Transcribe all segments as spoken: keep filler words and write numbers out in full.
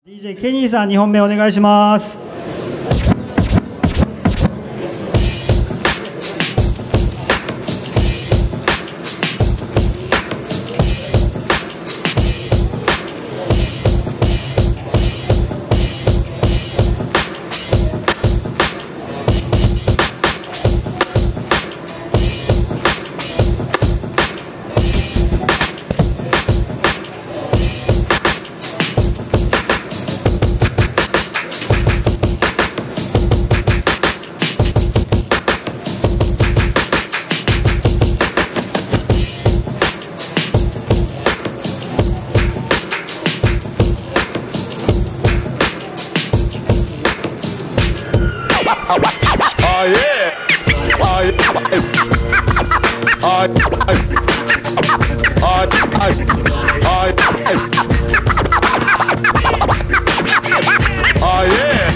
ディージェー ケニーさんにほんめお願いします。 Oh yeah! Oh yeah! Oh yeah! Oh yeah!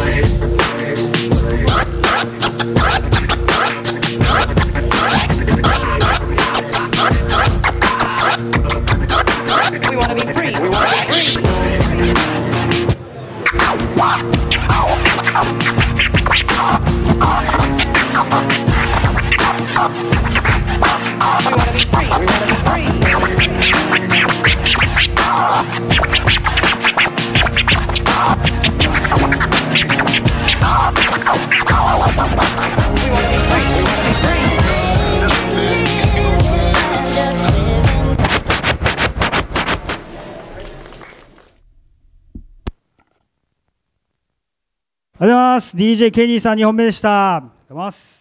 We want to be free. We want to be free. ありがとうございます。ディージェー ケニーさんにほんめでした。ありがとうございます。